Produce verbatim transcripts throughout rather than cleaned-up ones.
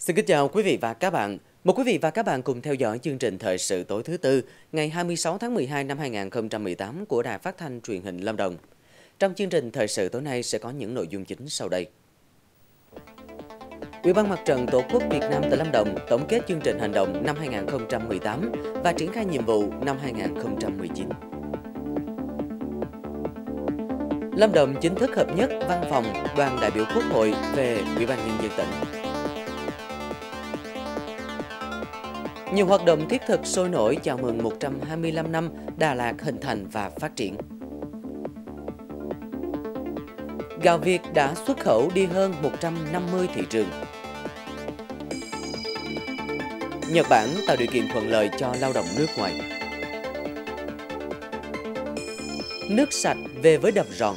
Xin kính chào quý vị và các bạn. Mời quý vị và các bạn cùng theo dõi chương trình thời sự tối thứ tư ngày hai mươi sáu tháng mười hai năm hai nghìn không trăm mười tám của Đài Phát thanh Truyền hình Lâm Đồng. Trong chương trình thời sự tối nay sẽ có những nội dung chính sau đây. Ủy ban Mặt trận Tổ quốc Việt Nam tại Lâm Đồng tổng kết chương trình hành động năm hai nghìn không trăm mười tám và triển khai nhiệm vụ năm hai nghìn không trăm mười chín. Lâm Đồng chính thức hợp nhất văn phòng đoàn đại biểu Quốc hội về Ủy ban Nhân dân tỉnh. Nhiều hoạt động thiết thực sôi nổi chào mừng một trăm hai mươi lăm năm Đà Lạt hình thành và phát triển. Gạo Việt đã xuất khẩu đi hơn một trăm năm mươi thị trường. Nhật Bản tạo điều kiện thuận lợi cho lao động nước ngoài. Nước sạch về với đập Ròn.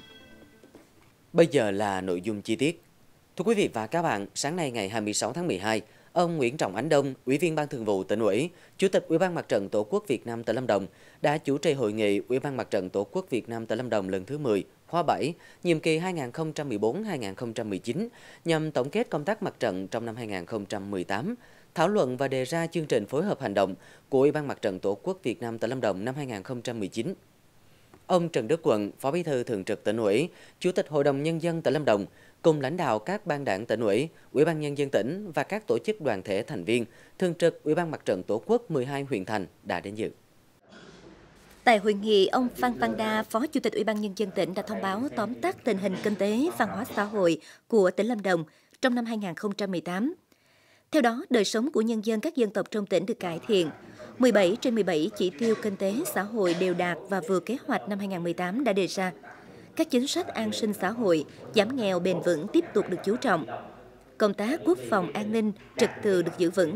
Bây giờ là nội dung chi tiết. Thưa quý vị và các bạn, sáng nay ngày hai mươi sáu tháng mười hai, ông Nguyễn Trọng Ánh Đông, Ủy viên Ban Thường vụ Tỉnh ủy, Chủ tịch Ủy ban Mặt trận Tổ quốc Việt Nam tại Lâm Đồng đã chủ trì hội nghị Ủy ban Mặt trận Tổ quốc Việt Nam tại Lâm Đồng lần thứ mười, khóa bảy, nhiệm kỳ hai nghìn không trăm mười bốn đến hai nghìn không trăm mười chín, nhằm tổng kết công tác mặt trận trong năm hai nghìn không trăm mười tám, thảo luận và đề ra chương trình phối hợp hành động của Ủy ban Mặt trận Tổ quốc Việt Nam tại Lâm Đồng năm hai nghìn không trăm mười chín. Ông Trần Đức Quận, Phó Bí thư Thường trực Tỉnh ủy, Chủ tịch Hội đồng Nhân dân tại Lâm Đồng, cùng lãnh đạo các ban đảng tỉnh ủy, Ủy ban Nhân dân tỉnh và các tổ chức đoàn thể thành viên, thường trực Ủy ban Mặt trận Tổ quốc mười hai huyện thành đã đến dự. Tại hội nghị, ông Phan Văn Đa, Phó Chủ tịch Ủy ban Nhân dân tỉnh đã thông báo tóm tắt tình hình kinh tế, văn hóa xã hội của tỉnh Lâm Đồng trong năm hai nghìn không trăm mười tám. Theo đó, đời sống của nhân dân các dân tộc trong tỉnh được cải thiện. mười bảy trên mười bảy chỉ tiêu kinh tế xã hội đều đạt và vừa kế hoạch năm hai nghìn không trăm mười tám đã đề ra. Các chính sách an sinh xã hội, giảm nghèo bền vững tiếp tục được chú trọng. Công tác quốc phòng an ninh, trật tự được giữ vững.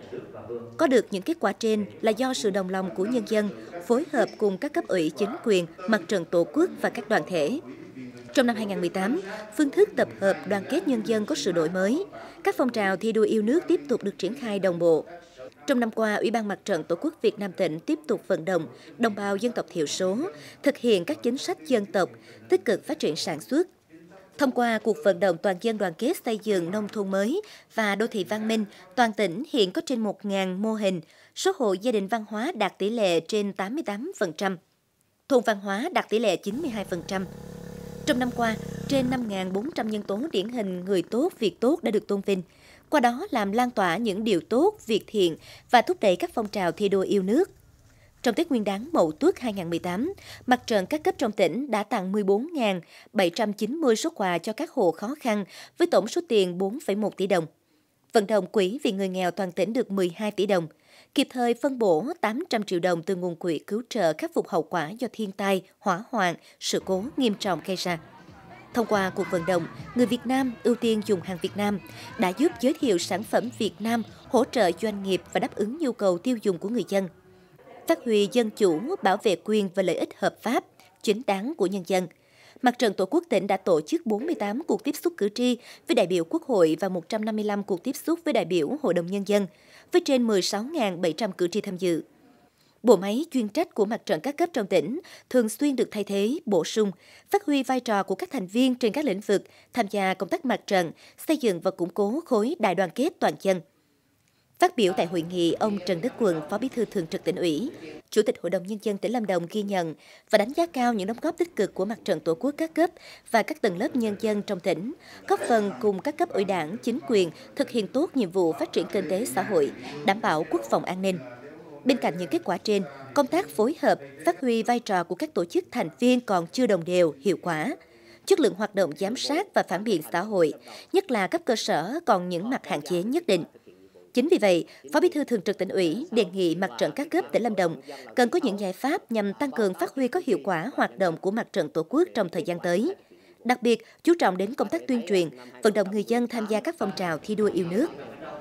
Có được những kết quả trên là do sự đồng lòng của nhân dân, phối hợp cùng các cấp ủy chính quyền, mặt trận tổ quốc và các đoàn thể. Trong năm hai nghìn không trăm mười tám, phương thức tập hợp đoàn kết nhân dân có sự đổi mới. Các phong trào thi đua yêu nước tiếp tục được triển khai đồng bộ. Trong năm qua, Ủy ban Mặt trận Tổ quốc Việt Nam tỉnh tiếp tục vận động đồng bào dân tộc thiểu số, thực hiện các chính sách dân tộc, tích cực phát triển sản xuất. Thông qua cuộc vận động toàn dân đoàn kết xây dựng nông thôn mới và đô thị văn minh, toàn tỉnh hiện có trên một nghìn mô hình, số hộ gia đình văn hóa đạt tỷ lệ trên tám mươi tám phần trăm, thôn văn hóa đạt tỷ lệ chín mươi hai phần trăm. Trong năm qua, trên năm nghìn bốn trăm nhân tố điển hình người tốt, việc tốt đã được tôn vinh. Qua đó làm lan tỏa những điều tốt, việc thiện và thúc đẩy các phong trào thi đua yêu nước. Trong Tết Nguyên đán Mậu Tuất hai nghìn không trăm mười tám, mặt trận các cấp trong tỉnh đã tặng mười bốn nghìn bảy trăm chín mươi suất quà cho các hộ khó khăn với tổng số tiền bốn phẩy một tỷ đồng. Vận động quỹ vì người nghèo toàn tỉnh được mười hai tỷ đồng, kịp thời phân bổ tám trăm triệu đồng từ nguồn quỹ cứu trợ khắc phục hậu quả do thiên tai, hỏa hoạn, sự cố nghiêm trọng gây ra. Thông qua cuộc vận động, người Việt Nam ưu tiên dùng hàng Việt Nam đã giúp giới thiệu sản phẩm Việt Nam, hỗ trợ doanh nghiệp và đáp ứng nhu cầu tiêu dùng của người dân. Phát huy dân chủ, bảo vệ quyền và lợi ích hợp pháp, chính đáng của nhân dân. Mặt trận Tổ quốc tỉnh đã tổ chức bốn mươi tám cuộc tiếp xúc cử tri với đại biểu Quốc hội và một trăm năm mươi lăm cuộc tiếp xúc với đại biểu Hội đồng Nhân dân, với trên mười sáu nghìn bảy trăm cử tri tham dự. Bộ máy chuyên trách của mặt trận các cấp trong tỉnh thường xuyên được thay thế, bổ sung, phát huy vai trò của các thành viên trên các lĩnh vực, tham gia công tác mặt trận, xây dựng và củng cố khối đại đoàn kết toàn dân. Phát biểu tại hội nghị, ông Trần Đức Quận, Phó Bí thư Thường trực Tỉnh ủy, Chủ tịch Hội đồng Nhân dân tỉnh Lâm Đồng ghi nhận và đánh giá cao những đóng góp tích cực của mặt trận Tổ quốc các cấp và các tầng lớp nhân dân trong tỉnh, góp phần cùng các cấp ủy đảng, chính quyền thực hiện tốt nhiệm vụ phát triển kinh tế xã hội, đảm bảo quốc phòng an ninh. Bên cạnh những kết quả trên, công tác phối hợp, phát huy vai trò của các tổ chức thành viên còn chưa đồng đều, hiệu quả. Chất lượng hoạt động giám sát và phản biện xã hội, nhất là cấp cơ sở còn những mặt hạn chế nhất định. Chính vì vậy, Phó Bí thư Thường trực Tỉnh ủy đề nghị mặt trận các cấp tỉnh Lâm Đồng cần có những giải pháp nhằm tăng cường phát huy có hiệu quả hoạt động của mặt trận Tổ quốc trong thời gian tới. Đặc biệt, chú trọng đến công tác tuyên truyền, vận động người dân tham gia các phong trào thi đua yêu nước.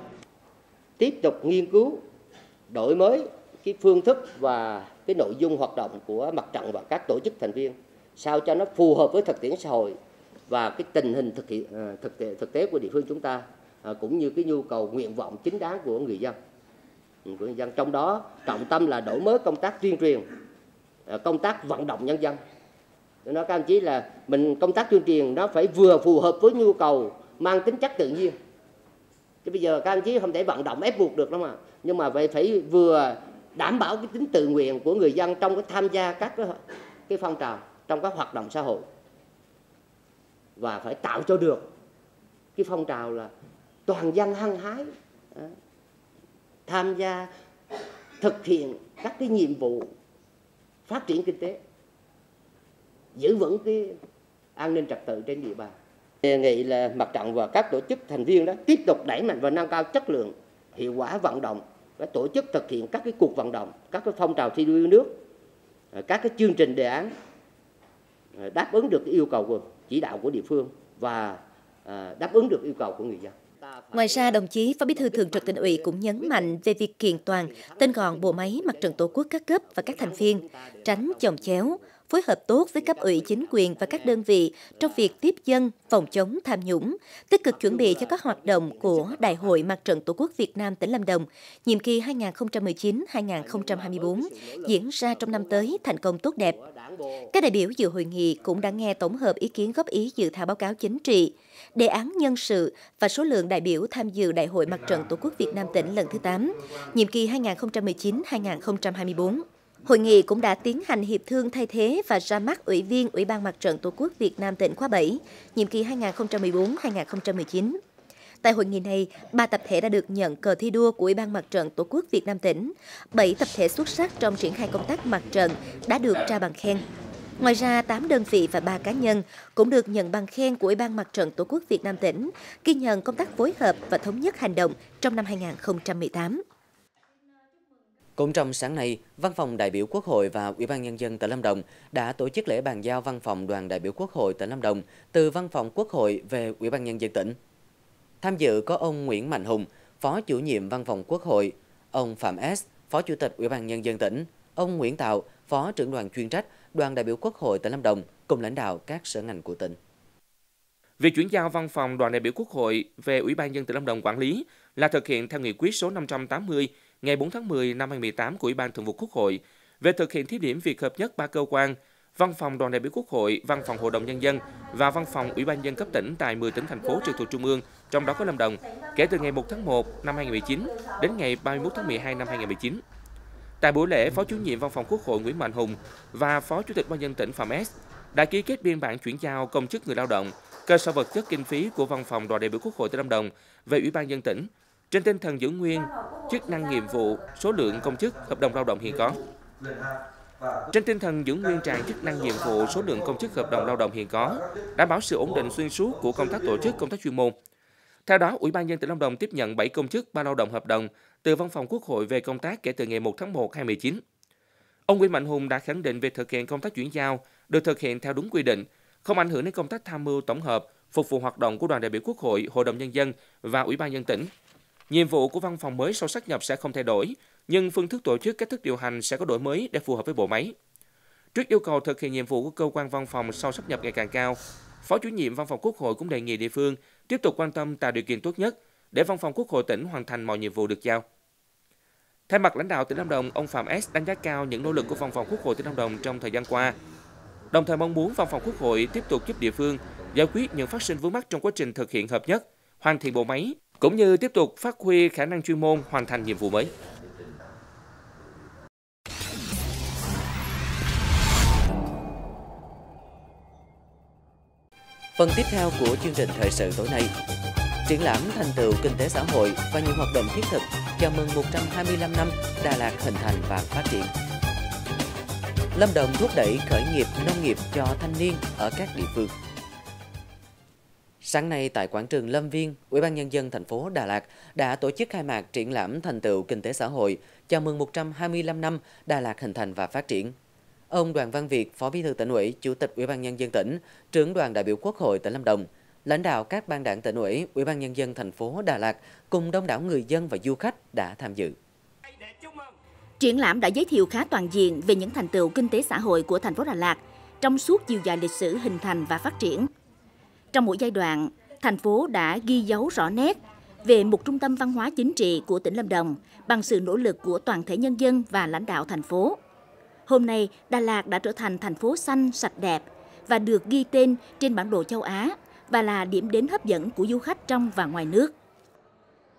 Tiếp tục nghiên cứu, đổi mới cái phương thức và cái nội dung hoạt động của mặt trận và các tổ chức thành viên sao cho nó phù hợp với thực tiễn xã hội và cái tình hình thực hiện thực tế, thực tế của địa phương chúng ta, cũng như cái nhu cầu nguyện vọng chính đáng của người dân. Của nhân dân trong đó trọng tâm là đổi mới công tác tuyên truyền, công tác vận động nhân dân. Nó các anh chí là mình công tác tuyên truyền nó phải vừa phù hợp với nhu cầu mang tính chất tự nhiên, Chứ bây giờ các anh chí không thể vận động ép buộc được đâu mà. Nhưng mà vậy phải vừa đảm bảo cái tính tự nguyện của người dân trong cái tham gia các cái, cái phong trào, trong các hoạt động xã hội. Và phải tạo cho được cái phong trào là toàn dân hăng hái tham gia thực hiện các cái nhiệm vụ phát triển kinh tế, giữ vững cái an ninh trật tự trên địa bàn. Đề nghị là mặt trận và các tổ chức thành viên đó tiếp tục đẩy mạnh và nâng cao chất lượng, hiệu quả vận động, và tổ chức thực hiện các cái cuộc vận động, các cái phong trào thi đua yêu nước, các cái chương trình đề án đáp ứng được cái yêu cầu của chỉ đạo của địa phương và đáp ứng được yêu cầu của người dân. Ngoài ra, đồng chí Phó Bí thư Thường trực Tỉnh ủy cũng nhấn mạnh về việc kiện toàn, tinh gọn bộ máy Mặt trận Tổ quốc các cấp và các thành viên, tránh chồng chéo, phối hợp tốt với cấp ủy chính quyền và các đơn vị trong việc tiếp dân, phòng chống tham nhũng, tích cực chuẩn bị cho các hoạt động của Đại hội Mặt trận Tổ quốc Việt Nam tỉnh Lâm Đồng, nhiệm kỳ hai nghìn không trăm mười chín đến hai nghìn không trăm hai mươi tư diễn ra trong năm tới thành công tốt đẹp. Các đại biểu dự hội nghị cũng đã nghe tổng hợp ý kiến góp ý dự thảo báo cáo chính trị, đề án nhân sự và số lượng đại biểu tham dự Đại hội Mặt trận Tổ quốc Việt Nam tỉnh lần thứ tám, nhiệm kỳ hai nghìn không trăm mười chín đến hai nghìn không trăm hai mươi tư. Hội nghị cũng đã tiến hành hiệp thương thay thế và ra mắt Ủy viên Ủy ban Mặt trận Tổ quốc Việt Nam tỉnh khóa bảy, nhiệm kỳ hai nghìn không trăm mười bốn đến hai nghìn không trăm mười chín. Tại hội nghị này, ba tập thể đã được nhận cờ thi đua của Ủy ban Mặt trận Tổ quốc Việt Nam tỉnh, bảy tập thể xuất sắc trong triển khai công tác mặt trận đã được trao bằng khen. Ngoài ra, tám đơn vị và ba cá nhân cũng được nhận bằng khen của Ủy ban Mặt trận Tổ quốc Việt Nam tỉnh, ghi nhận công tác phối hợp và thống nhất hành động trong năm hai nghìn không trăm mười tám. Cũng trong sáng nay, Văn phòng đại biểu Quốc hội và Ủy ban Nhân dân tỉnh Lâm Đồng đã tổ chức lễ bàn giao Văn phòng đoàn đại biểu Quốc hội tỉnh Lâm Đồng từ Văn phòng Quốc hội về Ủy ban Nhân dân tỉnh. Tham dự có ông Nguyễn Mạnh Hùng, Phó chủ nhiệm Văn phòng Quốc hội, ông Phạm S, Phó Chủ tịch Ủy ban Nhân dân tỉnh, ông Nguyễn Tạo, Phó trưởng đoàn chuyên trách Đoàn đại biểu Quốc hội tỉnh Lâm Đồng cùng lãnh đạo các sở ngành của tỉnh. Việc chuyển giao Văn phòng Đoàn đại biểu Quốc hội về Ủy ban Nhân dân tỉnh Lâm Đồng quản lý là thực hiện theo nghị quyết số năm trăm tám mươi ngày bốn tháng mười năm hai nghìn không trăm mười tám của Ủy ban Thường vụ Quốc hội về thực hiện thí điểm việc hợp nhất ba cơ quan Văn phòng Đoàn đại biểu Quốc hội, Văn phòng Hội đồng Nhân dân và Văn phòng Ủy ban nhân dân cấp tỉnh tại mười tỉnh thành phố trực thuộc Trung ương, trong đó có Lâm Đồng, kể từ ngày một tháng một năm hai nghìn không trăm mười chín đến ngày ba mươi mốt tháng mười hai năm hai nghìn không trăm mười chín. Tại buổi lễ, Phó chủ nhiệm Văn phòng Quốc hội Nguyễn Mạnh Hùng và Phó Chủ tịch Ủy ban nhân dân tỉnh Phạm S đã ký kết biên bản chuyển giao công chức người lao động, cơ sở vật chất kinh phí của Văn phòng Đoàn đại biểu Quốc hội tỉnh Lâm Đồng về Ủy ban nhân dân tỉnh, trên tinh thần giữ nguyên chức năng nhiệm vụ, số lượng công chức, hợp đồng lao động hiện có. Trên tinh thần giữ nguyên trạng chức năng nhiệm vụ, số lượng công chức, hợp đồng lao động hiện có, đảm bảo sự ổn định xuyên suốt của công tác tổ chức, công tác chuyên môn. Theo đó, Ủy ban nhân dân tỉnh Lâm Đồng tiếp nhận bảy công chức, ba lao động hợp đồng từ Văn phòng Quốc hội về công tác kể từ ngày một tháng một năm hai nghìn không trăm mười chín. Ông Nguyễn Mạnh Hùng đã khẳng định việc thực hiện công tác chuyển giao được thực hiện theo đúng quy định, không ảnh hưởng đến công tác tham mưu tổng hợp, phục vụ hoạt động của Đoàn đại biểu Quốc hội, Hội đồng Nhân dân và Ủy ban nhân dân tỉnh. Nhiệm vụ của văn phòng mới sau sáp nhập sẽ không thay đổi, nhưng phương thức tổ chức, cách thức điều hành sẽ có đổi mới để phù hợp với bộ máy. Trước yêu cầu thực hiện nhiệm vụ của cơ quan văn phòng sau sáp nhập ngày càng cao, Phó chủ nhiệm Văn phòng Quốc hội cũng đề nghị địa phương tiếp tục quan tâm tạo điều kiện tốt nhất để Văn phòng Quốc hội tỉnh hoàn thành mọi nhiệm vụ được giao. Thay mặt lãnh đạo tỉnh Lâm Đồng, ông Phạm S đánh giá cao những nỗ lực của Văn phòng Quốc hội tỉnh Lâm Đồng trong thời gian qua, đồng thời mong muốn Văn phòng Quốc hội tiếp tục giúp địa phương giải quyết những phát sinh vướng mắc trong quá trình thực hiện hợp nhất, hoàn thiện bộ máy, cũng như tiếp tục phát huy khả năng chuyên môn hoàn thành nhiệm vụ mới. Phần tiếp theo của chương trình thời sự tối nay, triển lãm thành tựu kinh tế xã hội và những hoạt động thiết thực chào mừng một trăm hai mươi lăm năm Đà Lạt hình thành và phát triển. Lâm Đồng thúc đẩy khởi nghiệp nông nghiệp cho thanh niên ở các địa phương. Sáng nay tại quảng trường Lâm Viên, Ủy ban Nhân dân thành phố Đà Lạt đã tổ chức khai mạc triển lãm thành tựu kinh tế xã hội chào mừng một trăm hai mươi lăm năm Đà Lạt hình thành và phát triển. Ông Đoàn Văn Việt, Phó Bí thư Tỉnh ủy, Chủ tịch Ủy ban Nhân dân tỉnh, trưởng đoàn đại biểu Quốc hội tỉnh Lâm Đồng, lãnh đạo các ban đảng Tỉnh ủy, Ủy ban Nhân dân thành phố Đà Lạt cùng đông đảo người dân và du khách đã tham dự. Triển lãm đã giới thiệu khá toàn diện về những thành tựu kinh tế xã hội của thành phố Đà Lạt trong suốt chiều dài lịch sử hình thành và phát triển. Trong mỗi giai đoạn, thành phố đã ghi dấu rõ nét về một trung tâm văn hóa chính trị của tỉnh Lâm Đồng bằng sự nỗ lực của toàn thể nhân dân và lãnh đạo thành phố. Hôm nay, Đà Lạt đã trở thành thành phố xanh, sạch đẹp và được ghi tên trên bản đồ châu Á và là điểm đến hấp dẫn của du khách trong và ngoài nước.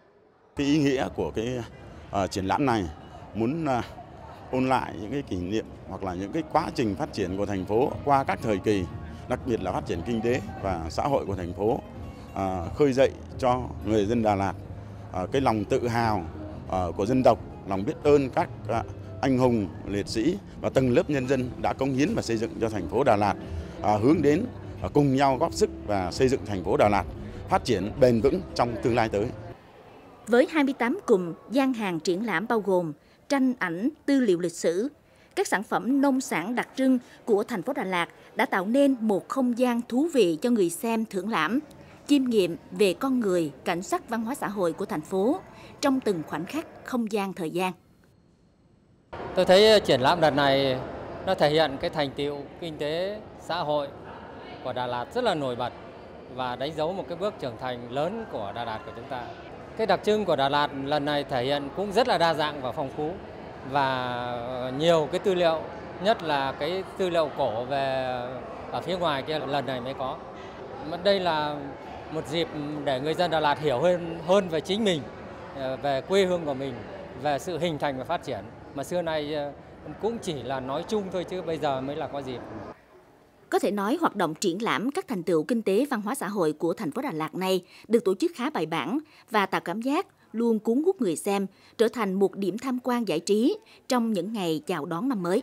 cái ý nghĩa của cái uh, triển lãm này, muốn uh, ôn lại những cái kỷ niệm hoặc là những cái quá trình phát triển của thành phố qua các thời kỳ, đặc biệt là phát triển kinh tế và xã hội của thành phố, uh, khơi dậy cho người dân Đà Lạt uh, cái lòng tự hào uh, của dân tộc, lòng biết ơn các uh, anh hùng, liệt sĩ và tầng lớp nhân dân đã cống hiến và xây dựng cho thành phố Đà Lạt, à, hướng đến à, cùng nhau góp sức và xây dựng thành phố Đà Lạt phát triển bền vững trong tương lai tới. Với hai mươi tám cụm gian hàng triển lãm bao gồm tranh ảnh, tư liệu lịch sử, các sản phẩm nông sản đặc trưng của thành phố Đà Lạt đã tạo nên một không gian thú vị cho người xem thưởng lãm, chiêm nghiệm về con người, cảnh sắc văn hóa xã hội của thành phố trong từng khoảnh khắc không gian thời gian. Tôi thấy triển lãm đợt này nó thể hiện cái thành tựu kinh tế xã hội của Đà Lạt rất là nổi bật và đánh dấu một cái bước trưởng thành lớn của Đà Lạt của chúng ta. Cái đặc trưng của Đà Lạt lần này thể hiện cũng rất là đa dạng và phong phú và nhiều cái tư liệu, nhất là cái tư liệu cổ về ở phía ngoài kia lần này mới có. Đây là một dịp để người dân Đà Lạt hiểu hơn hơn về chính mình, về quê hương của mình, về sự hình thành và phát triển. Mà xưa nay cũng chỉ là nói chung thôi chứ bây giờ mới là có dịp. Có thể nói hoạt động triển lãm các thành tựu kinh tế văn hóa xã hội của thành phố Đà Lạt này được tổ chức khá bài bản và tạo cảm giác luôn cuốn hút người xem, trở thành một điểm tham quan giải trí trong những ngày chào đón năm mới.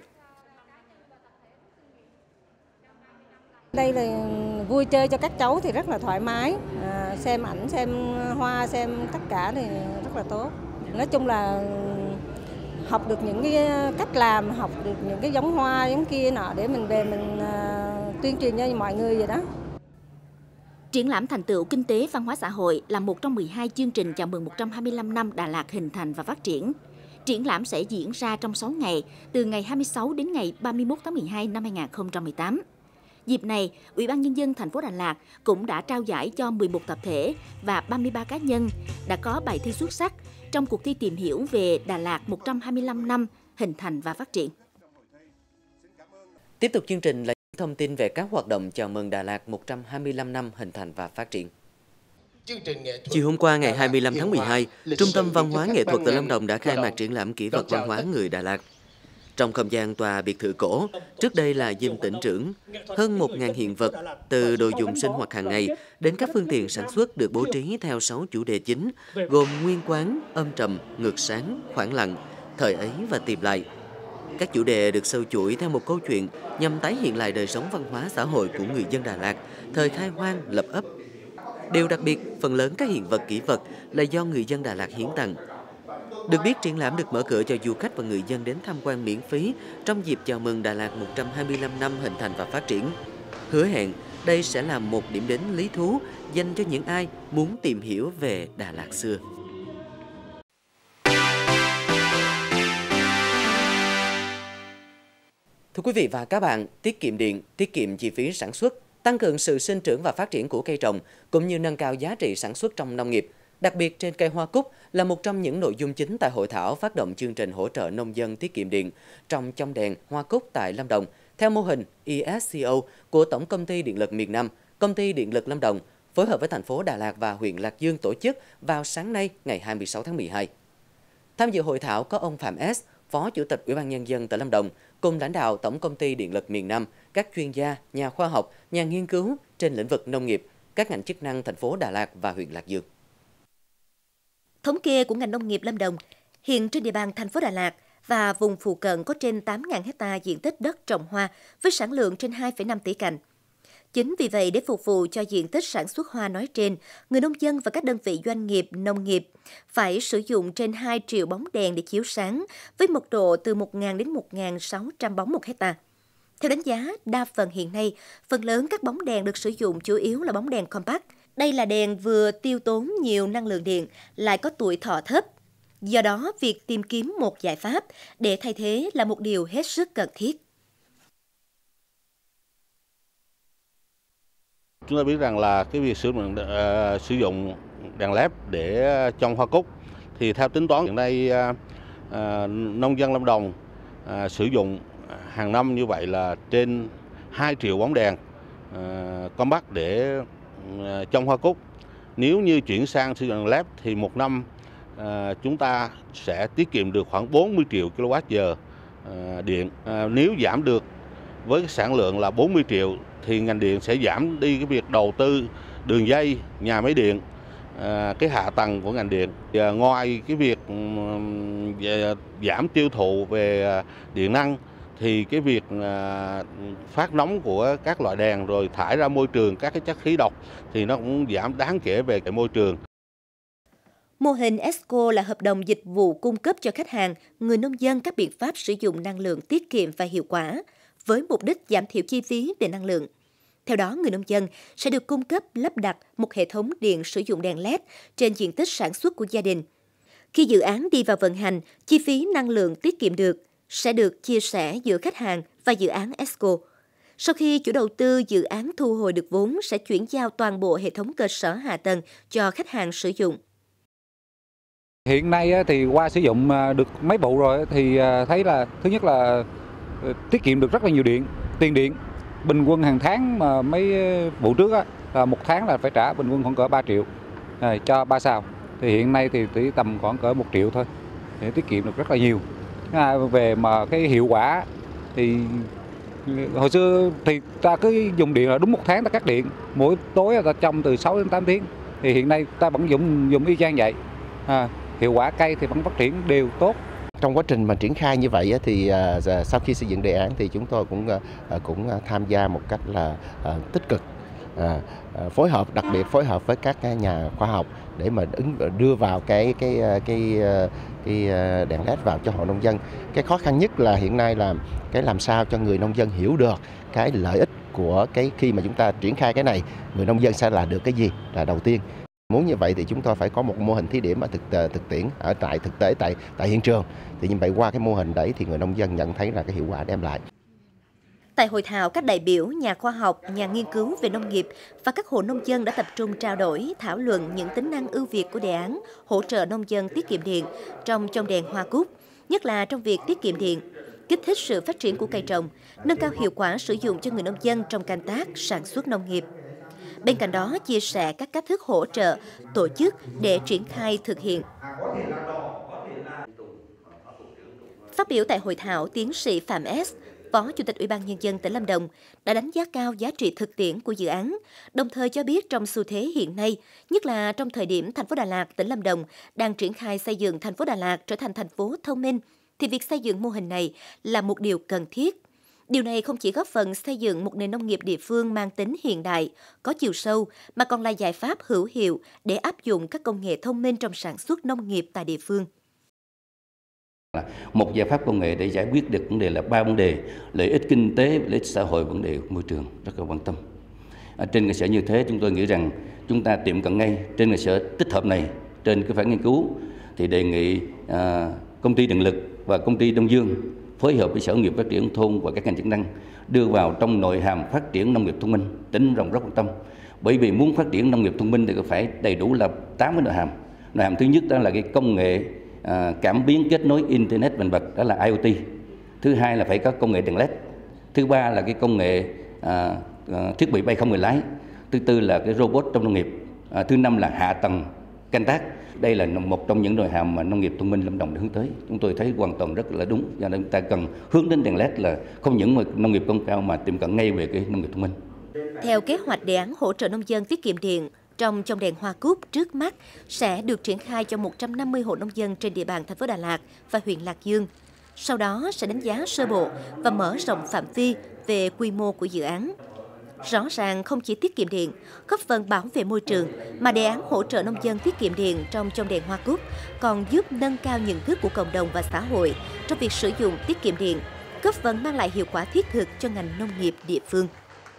Đây là vui chơi cho các cháu thì rất là thoải mái, à, xem ảnh, xem hoa, xem tất cả thì rất là tốt. Nói chung là học được những cái cách làm, học được những cái giống hoa giống kia nọ để mình về mình uh, tuyên truyền cho mọi người vậy đó. Triển lãm thành tựu kinh tế văn hóa xã hội là một trong mười hai chương trình chào mừng một trăm hai mươi lăm năm Đà Lạt hình thành và phát triển. Triển lãm sẽ diễn ra trong sáu ngày, từ ngày hai mươi sáu đến ngày ba mươi mốt tháng mười hai năm hai nghìn không trăm mười tám. Dịp này, Ủy ban Nhân dân thành phố Đà Lạt cũng đã trao giải cho mười một tập thể và ba mươi ba cá nhân đã có bài thi xuất sắc trong cuộc thi tìm hiểu về Đà Lạt một trăm hai mươi lăm năm hình thành và phát triển. Tiếp tục chương trình là những thông tin về các hoạt động chào mừng Đà Lạt một trăm hai mươi lăm năm hình thành và phát triển. Chiều hôm qua ngày hai mươi lăm tháng mười hai, Trung tâm Văn hóa Nghệ thuật tỉnh Lâm Đồng đã khai mạc triển lãm kỷ vật văn hóa người Đà Lạt. Trong không gian tòa biệt thự cổ, trước đây là dinh tỉnh trưởng, hơn một nghìn hiện vật, từ đồ dùng sinh hoạt hàng ngày đến các phương tiện sản xuất được bố trí theo sáu chủ đề chính, gồm nguyên quán, âm trầm, ngược sáng, khoảng lặng, thời ấy và tìm lại. Các chủ đề được sâu chuỗi theo một câu chuyện nhằm tái hiện lại đời sống văn hóa xã hội của người dân Đà Lạt, thời khai hoang, lập ấp. Điều đặc biệt, phần lớn các hiện vật kỷ vật là do người dân Đà Lạt hiến tặng. Được biết, triển lãm được mở cửa cho du khách và người dân đến tham quan miễn phí trong dịp chào mừng Đà Lạt một trăm hai mươi lăm năm hình thành và phát triển. Hứa hẹn, đây sẽ là một điểm đến lý thú dành cho những ai muốn tìm hiểu về Đà Lạt xưa. Thưa quý vị và các bạn, tiết kiệm điện, tiết kiệm chi phí sản xuất, tăng cường sự sinh trưởng và phát triển của cây trồng, cũng như nâng cao giá trị sản xuất trong nông nghiệp, đặc biệt trên cây hoa cúc là một trong những nội dung chính tại hội thảo phát động chương trình hỗ trợ nông dân tiết kiệm điện trong chông đèn hoa cúc tại Lâm Đồng, theo mô hình e ét xê o của Tổng Công ty Điện lực miền Nam, Công ty Điện lực Lâm Đồng, phối hợp với thành phố Đà Lạt và huyện Lạc Dương tổ chức vào sáng nay ngày hai mươi sáu tháng mười hai. Tham dự hội thảo có ông Phạm S, Phó Chủ tịch Ủy ban Nhân dân tỉnh Lâm Đồng, cùng lãnh đạo Tổng Công ty Điện lực miền Nam, các chuyên gia, nhà khoa học, nhà nghiên cứu trên lĩnh vực nông nghiệp, các ngành chức năng thành phố Đà Lạt và huyện Lạc Dương. Thống kê của ngành nông nghiệp Lâm Đồng, hiện trên địa bàn thành phố Đà Lạt và vùng phụ cận có trên tám nghìn ha diện tích đất trồng hoa với sản lượng trên hai phẩy năm tỷ cành. Chính vì vậy, để phục vụ cho diện tích sản xuất hoa nói trên, người nông dân và các đơn vị doanh nghiệp nông nghiệp phải sử dụng trên hai triệu bóng đèn để chiếu sáng với mật độ từ một nghìn đến một nghìn sáu trăm bóng một hectare. Theo đánh giá, đa phần hiện nay, phần lớn các bóng đèn được sử dụng chủ yếu là bóng đèn compact. Đây là đèn vừa tiêu tốn nhiều năng lượng điện, lại có tuổi thọ thấp. Do đó, việc tìm kiếm một giải pháp để thay thế là một điều hết sức cần thiết. Chúng ta biết rằng là cái việc sử dụng uh, sử dụng đèn led để trồng hoa cúc thì theo tính toán hiện nay uh, uh, nông dân Lâm Đồng uh, sử dụng hàng năm như vậy là trên hai triệu bóng đèn uh, compact để uh, trồng hoa cúc. Nếu như chuyển sang sử dụng đèn led thì một năm à, chúng ta sẽ tiết kiệm được khoảng bốn mươi triệu ki lô oát giờ à, điện. À, nếu giảm được với cái sản lượng là bốn mươi triệu thì ngành điện sẽ giảm đi cái việc đầu tư đường dây, nhà máy điện, à, cái hạ tầng của ngành điện. À, ngoài cái việc um, giảm tiêu thụ về điện năng thì cái việc à, phát nóng của các loại đèn rồi thải ra môi trường các cái chất khí độc thì nó cũng giảm đáng kể về cái môi trường. Mô hình ét xê o là hợp đồng dịch vụ cung cấp cho khách hàng, người nông dân các biện pháp sử dụng năng lượng tiết kiệm và hiệu quả, với mục đích giảm thiểu chi phí về năng lượng. Theo đó, người nông dân sẽ được cung cấp lắp đặt một hệ thống điện sử dụng đèn led trên diện tích sản xuất của gia đình. Khi dự án đi vào vận hành, chi phí năng lượng tiết kiệm được sẽ được chia sẻ giữa khách hàng và dự án ét xê o. Sau khi chủ đầu tư dự án thu hồi được vốn sẽ chuyển giao toàn bộ hệ thống cơ sở hạ tầng cho khách hàng sử dụng. Hiện nay thì qua sử dụng được mấy vụ rồi thì thấy là thứ nhất là tiết kiệm được rất là nhiều điện, tiền điện. Bình quân hàng tháng mà mấy vụ trước á, là một tháng là phải trả bình quân khoảng cỡ ba triệu à, cho ba sao. Thì hiện nay thì chỉ tầm khoảng cỡ một triệu thôi, để tiết kiệm được rất là nhiều. À, về mà cái hiệu quả thì hồi xưa thì ta cứ dùng điện là đúng một tháng ta cắt điện, mỗi tối ta trong từ sáu đến tám tiếng. Thì hiện nay ta vẫn dùng dùng y chang vậy. À, hiệu quả cây thì vẫn phát triển đều tốt. Trong quá trình mà triển khai như vậy thì uh, sau khi xây dựng đề án thì chúng tôi cũng uh, cũng tham gia một cách là uh, tích cực, uh, uh, phối hợp, đặc biệt phối hợp với các nhà khoa học để mà ứng đưa vào cái cái cái cái đèn led vào cho hộ nông dân. Cái khó khăn nhất là hiện nay là cái làm sao cho người nông dân hiểu được cái lợi ích của cái khi mà chúng ta triển khai cái này, người nông dân sẽ là được cái gì là đầu tiên. Muốn như vậy thì chúng tôi phải có một mô hình thí điểm ở thực thực tiễn ở tại thực tế tại tại hiện trường. Thì như vậy qua cái mô hình đấy thì người nông dân nhận thấy là cái hiệu quả đem lại. Tại hội thảo, các đại biểu, nhà khoa học, nhà nghiên cứu về nông nghiệp và các hộ nông dân đã tập trung trao đổi, thảo luận những tính năng ưu việt của đề án hỗ trợ nông dân tiết kiệm điện trong trồng đèn hoa cúc, nhất là trong việc tiết kiệm điện, kích thích sự phát triển của cây trồng, nâng cao hiệu quả sử dụng cho người nông dân trong canh tác, sản xuất nông nghiệp. Bên cạnh đó, chia sẻ các cách thức hỗ trợ, tổ chức để triển khai thực hiện. Phát biểu tại hội thảo, tiến sĩ Phạm S, Phó Chủ tịch Ủy ban Nhân dân tỉnh Lâm Đồng đã đánh giá cao giá trị thực tiễn của dự án, đồng thời cho biết trong xu thế hiện nay, nhất là trong thời điểm thành phố Đà Lạt, tỉnh Lâm Đồng đang triển khai xây dựng thành phố Đà Lạt trở thành thành phố thông minh, thì việc xây dựng mô hình này là một điều cần thiết. Điều này không chỉ góp phần xây dựng một nền nông nghiệp địa phương mang tính hiện đại, có chiều sâu, mà còn là giải pháp hữu hiệu để áp dụng các công nghệ thông minh trong sản xuất nông nghiệp tại địa phương. Một giải pháp công nghệ để giải quyết được vấn đề là ba vấn đề: lợi ích kinh tế, lợi ích xã hội, vấn đề môi trường, rất là quan tâm. À, trên cơ sở như thế, chúng tôi nghĩ rằng chúng ta tiệm cận ngay trên cơ sở tích hợp này, trên cái phản nghiên cứu thì đề nghị à, công ty Điện lực và công ty Đông Dương phối hợp với Sở Nông nghiệp Phát triển thôn và các ngành chức năng đưa vào trong nội hàm phát triển nông nghiệp thông minh. Tỉnh Lâm Đồng rất quan tâm, bởi vì muốn phát triển nông nghiệp thông minh thì phải đầy đủ là tám cái nội hàm. Nội hàm thứ nhất đó là cái công nghệ à, cảm biến kết nối internet vạn vật, đó là I O T. Thứ hai là phải có công nghệ đèn led. Thứ ba là cái công nghệ à, à, thiết bị bay không người lái. Thứ tư là cái robot trong nông nghiệp. À, thứ năm là hạ tầng canh tác. Đây là một trong những nội hàm mà nông nghiệp thông minh Lâm Đồng đã hướng tới. Chúng tôi thấy hoàn toàn rất là đúng. Cho nên chúng ta cần hướng đến đèn led là không những mà nông nghiệp công cao mà tiệm cận ngay về cái nông nghiệp thông minh. Theo kế hoạch, đề án hỗ trợ nông dân tiết kiệm điện trong trồng đèn hoa cúc trước mắt sẽ được triển khai cho một trăm năm mươi hộ nông dân trên địa bàn thành phố Đà Lạt và huyện Lạc Dương. Sau đó sẽ đánh giá sơ bộ và mở rộng phạm vi về quy mô của dự án. Rõ ràng không chỉ tiết kiệm điện, góp phần bảo vệ môi trường, mà đề án hỗ trợ nông dân tiết kiệm điện trong trồng đèn hoa cúc còn giúp nâng cao nhận thức của cộng đồng và xã hội trong việc sử dụng tiết kiệm điện, góp phần mang lại hiệu quả thiết thực cho ngành nông nghiệp địa phương.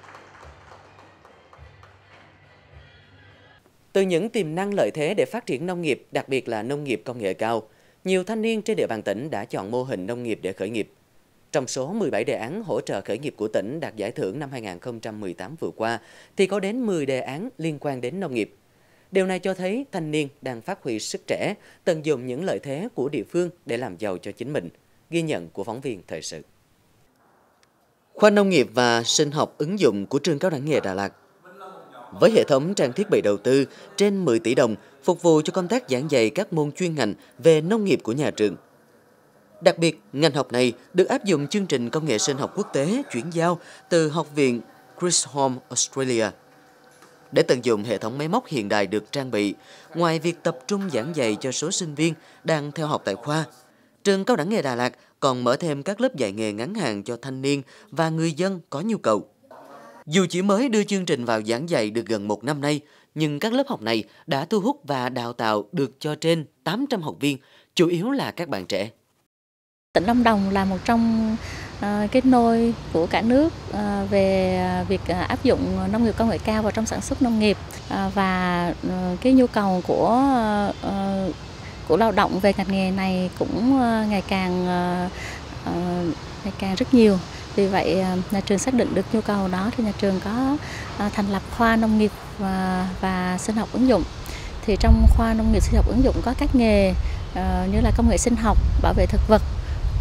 Từ những tiềm năng lợi thế để phát triển nông nghiệp, đặc biệt là nông nghiệp công nghệ cao, nhiều thanh niên trên địa bàn tỉnh đã chọn mô hình nông nghiệp để khởi nghiệp. Trong số mười bảy đề án hỗ trợ khởi nghiệp của tỉnh đạt giải thưởng năm hai nghìn không trăm mười tám vừa qua, thì có đến mười đề án liên quan đến nông nghiệp. Điều này cho thấy thanh niên đang phát huy sức trẻ, tận dụng những lợi thế của địa phương để làm giàu cho chính mình. Ghi nhận của phóng viên thời sự. Khoa Nông nghiệp và Sinh học ứng dụng của Trường Cao đẳng nghề Đà Lạt với hệ thống trang thiết bị đầu tư trên mười tỷ đồng phục vụ cho công tác giảng dạy các môn chuyên ngành về nông nghiệp của nhà trường. Đặc biệt, ngành học này được áp dụng chương trình công nghệ sinh học quốc tế chuyển giao từ Học viện Chisholm, Australia. Để tận dụng hệ thống máy móc hiện đại được trang bị, ngoài việc tập trung giảng dạy cho số sinh viên đang theo học tại khoa, trường Cao đẳng nghề Đà Lạt còn mở thêm các lớp dạy nghề ngắn hạn cho thanh niên và người dân có nhu cầu. Dù chỉ mới đưa chương trình vào giảng dạy được gần một năm nay, nhưng các lớp học này đã thu hút và đào tạo được cho trên tám trăm học viên, chủ yếu là các bạn trẻ. Tỉnh Lâm Đồng là một trong uh, cái nôi của cả nước uh, về việc uh, áp dụng nông nghiệp công nghệ cao vào trong sản xuất nông nghiệp uh, và uh, cái nhu cầu của uh, của lao động về ngành nghề này cũng uh, ngày càng uh, uh, ngày càng rất nhiều. Vì vậy uh, nhà trường xác định được nhu cầu đó thì nhà trường có uh, thành lập khoa nông nghiệp và, và sinh học ứng dụng. Thì trong khoa nông nghiệp sinh học ứng dụng có các nghề uh, như là công nghệ sinh học, bảo vệ thực vật,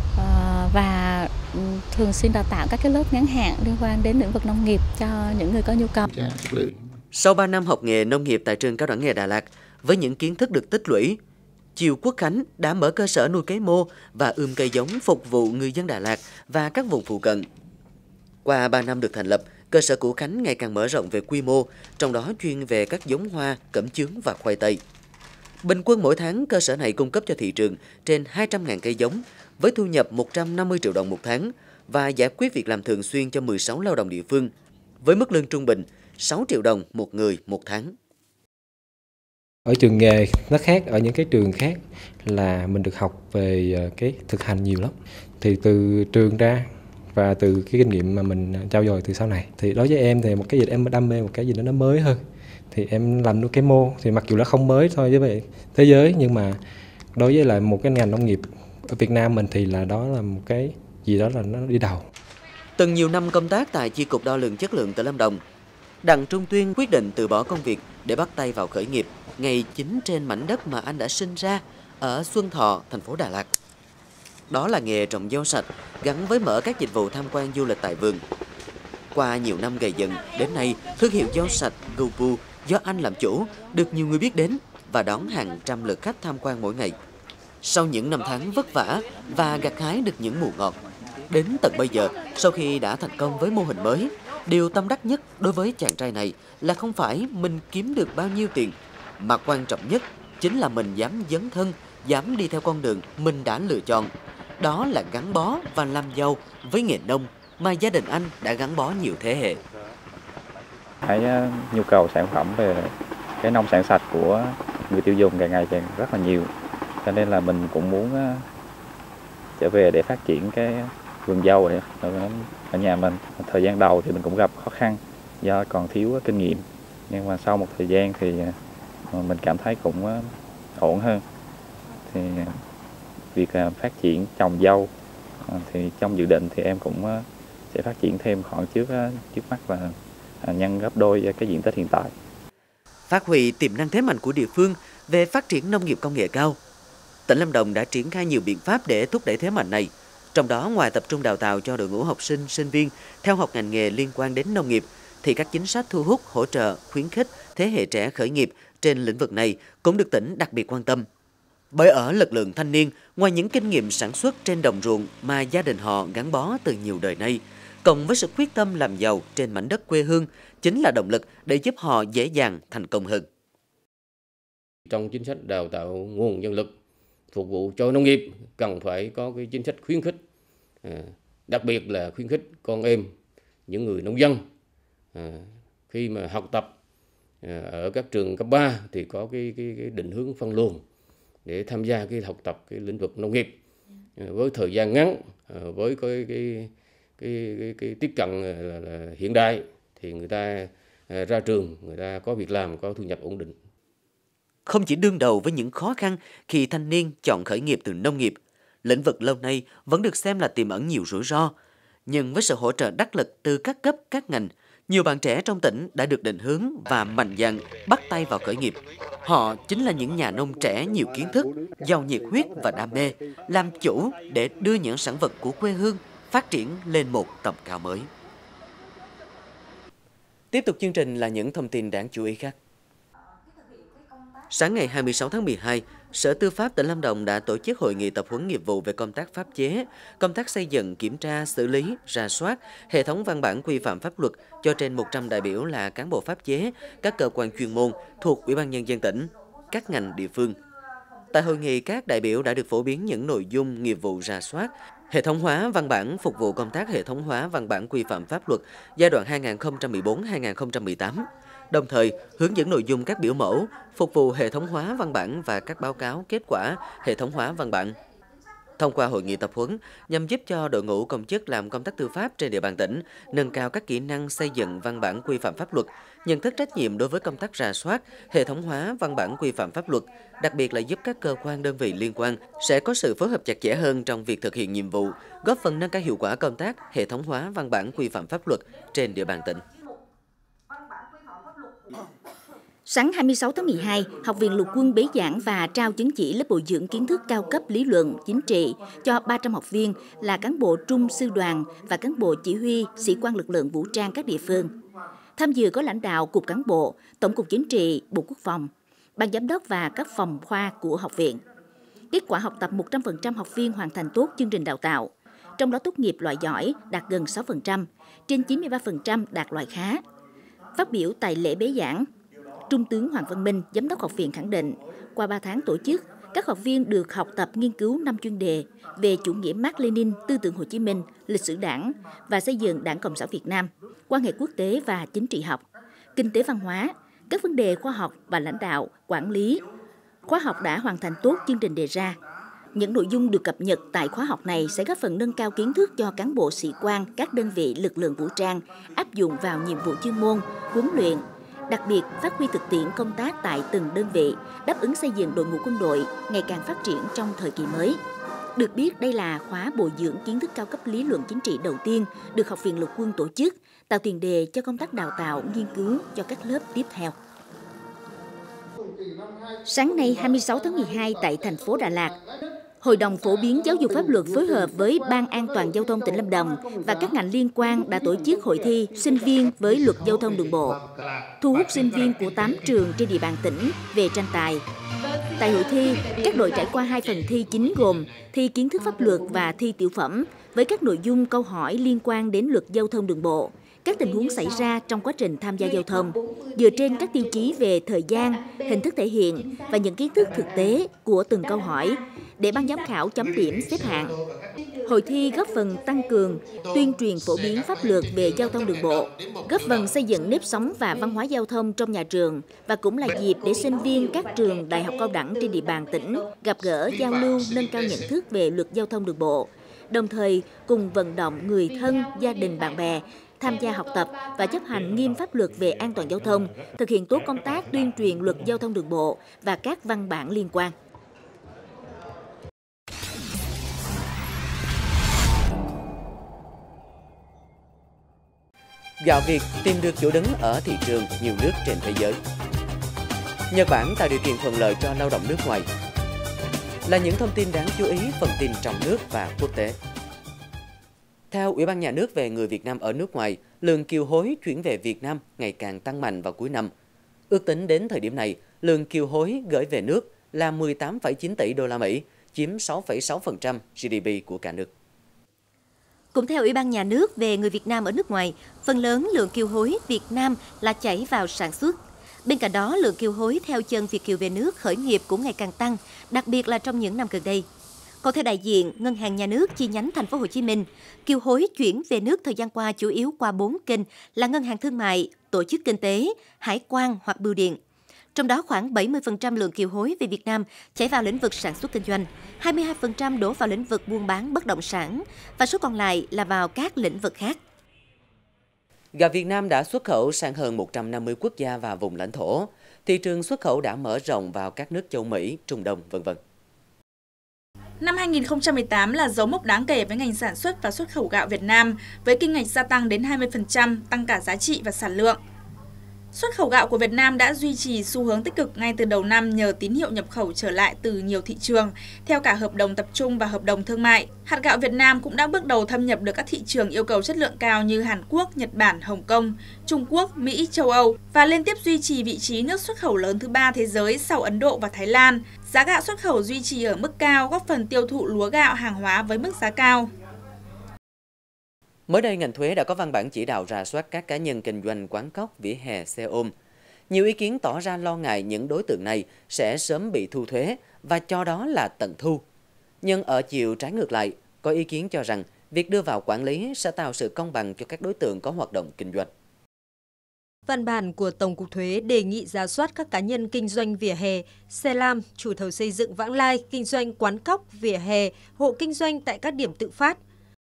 và thường xuyên đào tạo các cái lớp ngắn hạn liên quan đến lĩnh vực nông nghiệp cho những người có nhu cầu. Sau ba năm học nghề nông nghiệp tại trường Cao đẳng nghề Đà Lạt, với những kiến thức được tích lũy, Chiều Quốc Khánh đã mở cơ sở nuôi cấy mô và ươm cây giống phục vụ người dân Đà Lạt và các vùng phụ cận. Qua ba năm được thành lập, cơ sở của Khánh ngày càng mở rộng về quy mô, trong đó chuyên về các giống hoa, cẩm chướng và khoai tây. Bình quân mỗi tháng, cơ sở này cung cấp cho thị trường trên hai trăm nghìn cây giống, với thu nhập một trăm năm mươi triệu đồng một tháng và giải quyết việc làm thường xuyên cho mười sáu lao động địa phương, với mức lương trung bình sáu triệu đồng một người một tháng. Ở trường nghề nó khác ở những cái trường khác là mình được học về cái thực hành nhiều lắm. Thì từ trường ra và từ cái kinh nghiệm mà mình trau dồi từ sau này, thì đối với em thì một cái gì em đam mê, một cái gì đó nó mới hơn. Thì em làm nuôi cái mô thì mặc dù nó không mới thôi với thế giới, nhưng mà đối với lại một cái ngành nông nghiệp ở Việt Nam mình thì là đó là một cái gì đó là nó đi đầu. Từng nhiều năm công tác tại Chi cục Đo lường Chất lượng tỉnh Lâm Đồng, Đặng Trung Tuyên quyết định từ bỏ công việc để bắt tay vào khởi nghiệp ngay chính trên mảnh đất mà anh đã sinh ra ở Xuân Thọ, thành phố Đà Lạt. Đó là nghề trồng rau sạch gắn với mở các dịch vụ tham quan du lịch tại vườn. Qua nhiều năm gầy dựng, đến nay thương hiệu rau sạch Gopu do anh làm chủ được nhiều người biết đến và đón hàng trăm lượt khách tham quan mỗi ngày. Sau những năm tháng vất vả và gặt hái được những mùa ngọt, đến tận bây giờ, sau khi đã thành công với mô hình mới, điều tâm đắc nhất đối với chàng trai này là không phải mình kiếm được bao nhiêu tiền, mà quan trọng nhất chính là mình dám dấn thân, dám đi theo con đường mình đã lựa chọn. Đó là gắn bó và làm giàu với nghề nông mà gia đình anh đã gắn bó nhiều thế hệ. Cái nhu cầu sản phẩm về cái nông sản sạch của người tiêu dùng ngày ngày càng rất là nhiều. Cho nên là mình cũng muốn trở về để phát triển cái vườn dâu này ở nhà mình. Thời gian đầu thì mình cũng gặp khó khăn do còn thiếu kinh nghiệm. Nhưng mà sau một thời gian thì mình cảm thấy cũng ổn hơn. Thì việc phát triển trồng dâu thì trong dự định thì em cũng sẽ phát triển thêm khoảng trước trước mắt là nhân gấp đôi cái diện tích hiện tại. Phát huy tiềm năng thế mạnh của địa phương về phát triển nông nghiệp công nghệ cao, tỉnh Lâm Đồng đã triển khai nhiều biện pháp để thúc đẩy thế mạnh này. Trong đó, ngoài tập trung đào tạo cho đội ngũ học sinh, sinh viên theo học ngành nghề liên quan đến nông nghiệp, thì các chính sách thu hút, hỗ trợ, khuyến khích thế hệ trẻ khởi nghiệp trên lĩnh vực này cũng được tỉnh đặc biệt quan tâm. Bởi ở lực lượng thanh niên, ngoài những kinh nghiệm sản xuất trên đồng ruộng mà gia đình họ gắn bó từ nhiều đời nay, cộng với sự quyết tâm làm giàu trên mảnh đất quê hương, chính là động lực để giúp họ dễ dàng thành công hơn. Trong chính sách đào tạo nguồn nhân lực phục vụ cho nông nghiệp cần phải có cái chính sách khuyến khích, à, đặc biệt là khuyến khích con em những người nông dân à, khi mà học tập à, ở các trường cấp ba thì có cái, cái, cái định hướng phân luồng để tham gia cái học tập cái lĩnh vực nông nghiệp à, với thời gian ngắn, à, với cái cái cái, cái, cái tiếp cận là, là hiện đại thì người ta à, ra trường người ta có việc làm, có thu nhập ổn định. Không chỉ đương đầu với những khó khăn khi thanh niên chọn khởi nghiệp từ nông nghiệp, lĩnh vực lâu nay vẫn được xem là tiềm ẩn nhiều rủi ro. Nhưng với sự hỗ trợ đắc lực từ các cấp, các ngành, nhiều bạn trẻ trong tỉnh đã được định hướng và mạnh dạn bắt tay vào khởi nghiệp. Họ chính là những nhà nông trẻ nhiều kiến thức, giàu nhiệt huyết và đam mê, làm chủ để đưa những sản vật của quê hương phát triển lên một tầm cao mới. Tiếp tục chương trình là những thông tin đáng chú ý khác. Sáng ngày hai mươi sáu tháng mười hai, Sở Tư pháp tỉnh Lâm Đồng đã tổ chức hội nghị tập huấn nghiệp vụ về công tác pháp chế, công tác xây dựng, kiểm tra, xử lý, rà soát, hệ thống văn bản quy phạm pháp luật cho trên một trăm đại biểu là cán bộ pháp chế, các cơ quan chuyên môn thuộc Ủy ban Nhân dân tỉnh, các ngành địa phương. Tại hội nghị, các đại biểu đã được phổ biến những nội dung nghiệp vụ rà soát, hệ thống hóa văn bản phục vụ công tác hệ thống hóa văn bản quy phạm pháp luật giai đoạn hai nghìn không trăm mười bốn đến hai nghìn không trăm mười tám. Đồng thời, hướng dẫn nội dung các biểu mẫu, phục vụ hệ thống hóa văn bản và các báo cáo kết quả hệ thống hóa văn bản. Thông qua hội nghị tập huấn, nhằm giúp cho đội ngũ công chức làm công tác tư pháp trên địa bàn tỉnh nâng cao các kỹ năng xây dựng văn bản quy phạm pháp luật, nhận thức trách nhiệm đối với công tác rà soát, hệ thống hóa văn bản quy phạm pháp luật, đặc biệt là giúp các cơ quan đơn vị liên quan sẽ có sự phối hợp chặt chẽ hơn trong việc thực hiện nhiệm vụ, góp phần nâng cao hiệu quả công tác hệ thống hóa văn bản quy phạm pháp luật trên địa bàn tỉnh. Sáng hai mươi sáu tháng mười hai, Học viện Lục quân bế giảng và trao chứng chỉ lớp bồi dưỡng kiến thức cao cấp lý luận, chính trị cho ba trăm học viên là cán bộ trung sư đoàn và cán bộ chỉ huy, sĩ quan lực lượng vũ trang các địa phương. Tham dự có lãnh đạo Cục Cán bộ, Tổng cục Chính trị, Bộ Quốc phòng, Ban giám đốc và các phòng khoa của học viện. Kết quả học tập một trăm phần trăm học viên hoàn thành tốt chương trình đào tạo, trong đó tốt nghiệp loại giỏi đạt gần sáu phần trăm, trên chín mươi ba phần trăm đạt loại khá. Phát biểu tại lễ bế giảng, Trung tướng Hoàng Văn Minh, Giám đốc học viện khẳng định, qua ba tháng tổ chức, các học viên được học tập nghiên cứu năm chuyên đề về chủ nghĩa Mác Lênin, tư tưởng Hồ Chí Minh, lịch sử Đảng và xây dựng Đảng Cộng sản Việt Nam, quan hệ quốc tế và chính trị học, kinh tế văn hóa, các vấn đề khoa học và lãnh đạo, quản lý. Khóa học đã hoàn thành tốt chương trình đề ra. Những nội dung được cập nhật tại khóa học này sẽ góp phần nâng cao kiến thức cho cán bộ sĩ quan các đơn vị lực lượng vũ trang áp dụng vào nhiệm vụ chuyên môn, huấn luyện, đặc biệt phát huy thực tiễn công tác tại từng đơn vị, đáp ứng xây dựng đội ngũ quân đội ngày càng phát triển trong thời kỳ mới. Được biết, đây là khóa bồi dưỡng kiến thức cao cấp lý luận chính trị đầu tiên được Học viện Lục quân tổ chức, tạo tiền đề cho công tác đào tạo, nghiên cứu cho các lớp tiếp theo. Sáng nay hai mươi sáu tháng mười hai tại thành phố Đà Lạt, Hội đồng phổ biến giáo dục pháp luật phối hợp với Ban An toàn giao thông tỉnh Lâm Đồng và các ngành liên quan đã tổ chức hội thi sinh viên với luật giao thông đường bộ, thu hút sinh viên của tám trường trên địa bàn tỉnh về tranh tài. Tại hội thi, các đội trải qua hai phần thi chính gồm thi kiến thức pháp luật và thi tiểu phẩm với các nội dung câu hỏi liên quan đến luật giao thông đường bộ, các tình huống xảy ra trong quá trình tham gia giao thông, dựa trên các tiêu chí về thời gian, hình thức thể hiện và những kiến thức thực tế của từng câu hỏi, để ban giám khảo chấm điểm xếp hạng. Hội thi góp phần tăng cường, tuyên truyền phổ biến pháp luật về giao thông đường bộ, góp phần xây dựng nếp sống và văn hóa giao thông trong nhà trường và cũng là dịp để sinh viên các trường đại học cao đẳng trên địa bàn tỉnh gặp gỡ, giao lưu, nâng cao nhận thức về luật giao thông đường bộ, đồng thời cùng vận động người thân, gia đình, bạn bè tham gia học tập và chấp hành nghiêm pháp luật về an toàn giao thông, thực hiện tốt công tác tuyên truyền luật giao thông đường bộ và các văn bản liên quan. Gạo Việt tìm được chỗ đứng ở thị trường nhiều nước trên thế giới. Nhật Bản tạo điều kiện thuận lợi cho lao động nước ngoài. Là những thông tin đáng chú ý, phần tin trong nước và quốc tế. Theo Ủy ban Nhà nước về người Việt Nam ở nước ngoài, lượng kiều hối chuyển về Việt Nam ngày càng tăng mạnh vào cuối năm. Ước tính đến thời điểm này, lượng kiều hối gửi về nước là mười tám phẩy chín tỷ đô la Mỹ, chiếm sáu phẩy sáu phần trăm giê đê pê của cả nước. Cũng theo Ủy ban Nhà nước về người Việt Nam ở nước ngoài, phần lớn lượng kiều hối Việt Nam là chảy vào sản xuất. Bên cạnh đó, lượng kiều hối theo chân Việt kiều về nước khởi nghiệp cũng ngày càng tăng, đặc biệt là trong những năm gần đây. Còn theo đại diện Ngân hàng Nhà nước chi nhánh Thành phố Hồ Chí Minh, kiều hối chuyển về nước thời gian qua chủ yếu qua bốn kênh là ngân hàng thương mại, tổ chức kinh tế, hải quan hoặc bưu điện. Trong đó khoảng bảy mươi phần trăm lượng kiều hối về Việt Nam chảy vào lĩnh vực sản xuất kinh doanh, hai mươi hai phần trăm đổ vào lĩnh vực buôn bán bất động sản và số còn lại là vào các lĩnh vực khác. Gạo Việt Nam đã xuất khẩu sang hơn một trăm năm mươi quốc gia và vùng lãnh thổ. Thị trường xuất khẩu đã mở rộng vào các nước châu Mỹ, Trung Đông, vân vân. Năm hai nghìn không trăm mười tám là dấu mốc đáng kể với ngành sản xuất và xuất khẩu gạo Việt Nam, với kim ngạch gia tăng đến hai mươi phần trăm, tăng cả giá trị và sản lượng. Xuất khẩu gạo của Việt Nam đã duy trì xu hướng tích cực ngay từ đầu năm nhờ tín hiệu nhập khẩu trở lại từ nhiều thị trường, theo cả hợp đồng tập trung và hợp đồng thương mại. Hạt gạo Việt Nam cũng đã bước đầu thâm nhập được các thị trường yêu cầu chất lượng cao như Hàn Quốc, Nhật Bản, Hồng Kông, Trung Quốc, Mỹ, châu Âu và liên tiếp duy trì vị trí nước xuất khẩu lớn thứ ba thế giới sau Ấn Độ và Thái Lan. Giá gạo xuất khẩu duy trì ở mức cao, góp phần tiêu thụ lúa gạo hàng hóa với mức giá cao. Mới đây, ngành thuế đã có văn bản chỉ đạo rà soát các cá nhân kinh doanh quán cóc, vỉa hè, xe ôm. Nhiều ý kiến tỏ ra lo ngại những đối tượng này sẽ sớm bị thu thuế và cho đó là tận thu. Nhưng ở chiều trái ngược lại, có ý kiến cho rằng việc đưa vào quản lý sẽ tạo sự công bằng cho các đối tượng có hoạt động kinh doanh. Văn bản của Tổng cục Thuế đề nghị rà soát các cá nhân kinh doanh vỉa hè, xe lam, chủ thầu xây dựng vãng lai, kinh doanh quán cóc, vỉa hè, hộ kinh doanh tại các điểm tự phát.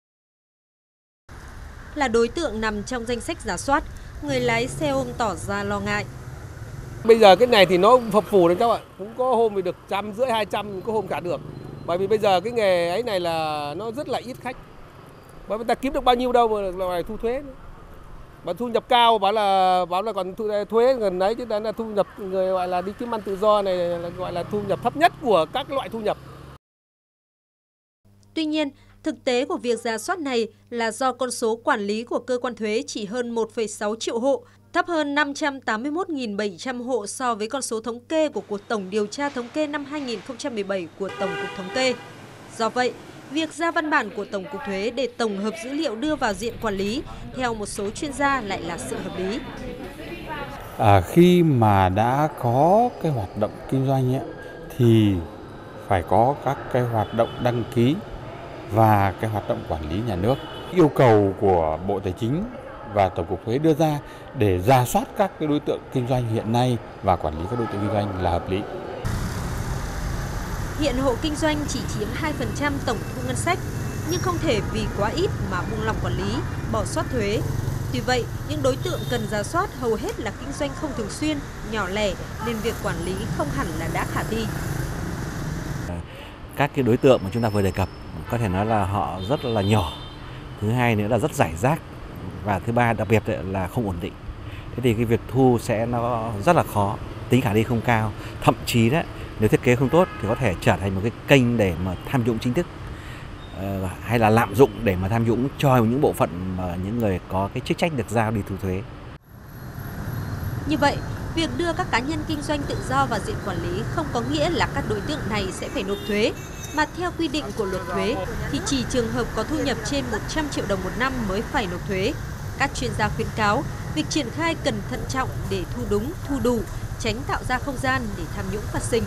Là đối tượng nằm trong danh sách rà soát, người lái xe ôm tỏ ra lo ngại. Bây giờ cái này thì nó phập phù đấy các bạn, cũng có hôm thì được trăm rưỡi hai trăm, có hôm cả được. Bởi vì bây giờ cái nghề ấy này là nó rất là ít khách. Bởi vì ta kiếm được bao nhiêu đâu mà lại thu thuế nữa. Mà thu nhập cao bảo là bảo là còn thu, thuế gần đấy, chứ là thu nhập người gọi là đi kiếm ăn tự do này là gọi là thu nhập thấp nhất của các loại thu nhập. Tuy nhiên, thực tế của việc rà soát này là do con số quản lý của cơ quan thuế chỉ hơn một phẩy sáu triệu hộ, thấp hơn năm trăm tám mươi mốt nghìn bảy trăm hộ so với con số thống kê của cuộc tổng điều tra thống kê năm hai nghìn không trăm mười bảy của Tổng cục Thống kê. Do vậy, việc ra văn bản của Tổng cục Thuế để tổng hợp dữ liệu đưa vào diện quản lý, theo một số chuyên gia lại là sự hợp lý. À, khi mà đã có cái hoạt động kinh doanh ấy, thì phải có các cái hoạt động đăng ký và cái hoạt động quản lý nhà nước. Yêu cầu của Bộ Tài chính và Tổng cục Thuế đưa ra để rà soát các cái đối tượng kinh doanh hiện nay và quản lý các đối tượng kinh doanh là hợp lý. Hiện hộ kinh doanh chỉ chiếm hai phần trăm tổng thu ngân sách, nhưng không thể vì quá ít mà buông lỏng quản lý, bỏ sót thuế. Tuy vậy, những đối tượng cần rà soát hầu hết là kinh doanh không thường xuyên, nhỏ lẻ nên việc quản lý không hẳn là đã khả thi. Các cái đối tượng mà chúng ta vừa đề cập có thể nói là họ rất là nhỏ, thứ hai nữa là rất rải rác và thứ ba đặc biệt là không ổn định. Thế thì cái việc thu sẽ nó rất là khó, tính khả thi không cao, thậm chí đấy nếu thiết kế không tốt thì có thể trở thành một cái kênh để mà tham nhũng chính thức hay là lạm dụng để mà tham nhũng cho những bộ phận mà những người có cái chức trách được giao đi thu thuế. Như vậy, việc đưa các cá nhân kinh doanh tự do vào diện quản lý không có nghĩa là các đối tượng này sẽ phải nộp thuế, mà theo quy định của luật thuế thì chỉ trường hợp có thu nhập trên một trăm triệu đồng một năm mới phải nộp thuế. Các chuyên gia khuyến cáo việc triển khai cần thận trọng để thu đúng, thu đủ, tránh tạo ra không gian để tham nhũng phát sinh.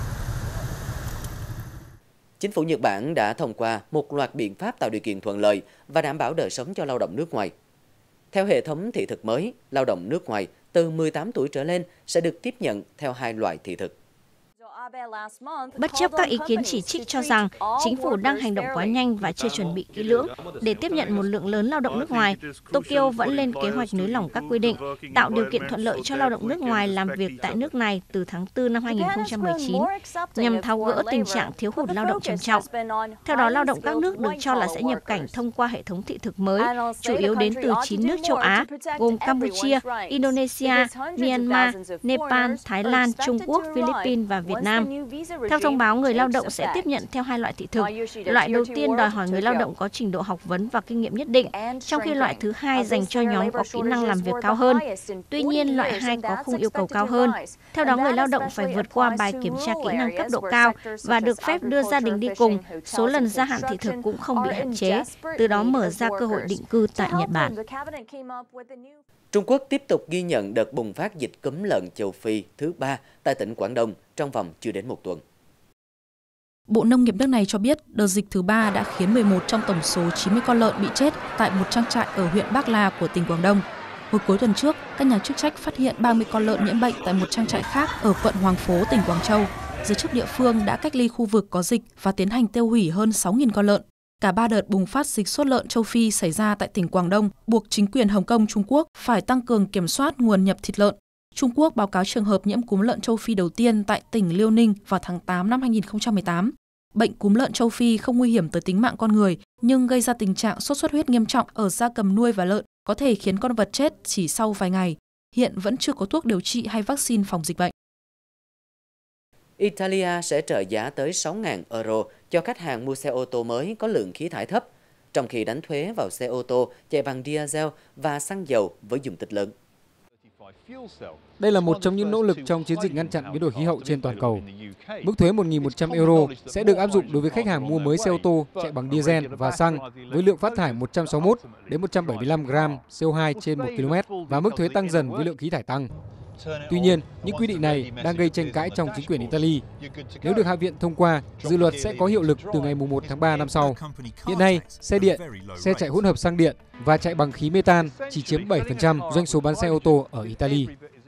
Chính phủ Nhật Bản đã thông qua một loạt biện pháp tạo điều kiện thuận lợi và đảm bảo đời sống cho lao động nước ngoài. Theo hệ thống thị thực mới, lao động nước ngoài từ mười tám tuổi trở lên sẽ được tiếp nhận theo hai loại thị thực. Bất chấp các ý kiến chỉ trích cho rằng chính phủ đang hành động quá nhanh và chưa chuẩn bị kỹ lưỡng để tiếp nhận một lượng lớn lao động nước ngoài, Tokyo vẫn lên kế hoạch nới lỏng các quy định, tạo điều kiện thuận lợi cho lao động nước ngoài làm việc tại nước này từ tháng tư năm hai nghìn không trăm mười chín, nhằm tháo gỡ tình trạng thiếu hụt lao động trầm trọng. Theo đó, lao động các nước được cho là sẽ nhập cảnh thông qua hệ thống thị thực mới, chủ yếu đến từ chín nước châu Á, gồm Campuchia, Indonesia, Myanmar, Nepal, Thái Lan, Trung Quốc, Philippines và Việt Nam. Theo thông báo, người lao động sẽ tiếp nhận theo hai loại thị thực. Loại đầu tiên đòi hỏi người lao động có trình độ học vấn và kinh nghiệm nhất định, trong khi loại thứ hai dành cho nhóm có kỹ năng làm việc cao hơn. Tuy nhiên, loại hai có khung yêu cầu cao hơn. Theo đó, người lao động phải vượt qua bài kiểm tra kỹ năng cấp độ cao và được phép đưa gia đình đi cùng. Số lần gia hạn thị thực cũng không bị hạn chế, từ đó mở ra cơ hội định cư tại Nhật Bản. Trung Quốc tiếp tục ghi nhận đợt bùng phát dịch cúm lợn châu Phi thứ ba tại tỉnh Quảng Đông trong vòng chưa đến một tuần. Bộ Nông nghiệp nước này cho biết đợt dịch thứ ba đã khiến mười một trong tổng số chín mươi con lợn bị chết tại một trang trại ở huyện Bắc La của tỉnh Quảng Đông. Hồi cuối tuần trước, các nhà chức trách phát hiện ba mươi con lợn nhiễm bệnh tại một trang trại khác ở quận Hoàng Phố, tỉnh Quảng Châu. Giới chức địa phương đã cách ly khu vực có dịch và tiến hành tiêu hủy hơn sáu nghìn con lợn. Cả ba đợt bùng phát dịch sốt lợn châu Phi xảy ra tại tỉnh Quảng Đông buộc chính quyền Hồng Kông, Trung Quốc phải tăng cường kiểm soát nguồn nhập thịt lợn. Trung Quốc báo cáo trường hợp nhiễm cúm lợn châu Phi đầu tiên tại tỉnh Liêu Ninh vào tháng tám năm hai nghìn không trăm mười tám. Bệnh cúm lợn châu Phi không nguy hiểm tới tính mạng con người, nhưng gây ra tình trạng sốt xuất huyết nghiêm trọng ở gia cầm nuôi và lợn, có thể khiến con vật chết chỉ sau vài ngày. hiện vẫn chưa có thuốc điều trị hay vaccine phòng dịch bệnh. Italia sẽ trợ giá tới sáu nghìn euro cho khách hàng mua xe ô tô mới có lượng khí thải thấp, trong khi đánh thuế vào xe ô tô chạy bằng diesel và xăng dầu với dung tích lớn. Đây là một trong những nỗ lực trong chiến dịch ngăn chặn biến đổi khí hậu trên toàn cầu. Mức thuế một nghìn một trăm euro sẽ được áp dụng đối với khách hàng mua mới xe ô tô chạy bằng diesel và xăng với lượng phát thải một trăm sáu mươi mốt đến một trăm bảy mươi lăm gram C O hai trên một ki lô mét và mức thuế tăng dần với lượng khí thải tăng. Tuy nhiên, những quy định này đang gây tranh cãi trong chính quyền Italy. Nếu được Hạ viện thông qua, dự luật sẽ có hiệu lực từ ngày mùng một tháng ba năm sau. Hiện nay, xe điện, xe chạy hỗn hợp xăng điện và chạy bằng khí metan chỉ chiếm bảy phần trăm doanh số bán xe ô tô ở Italy.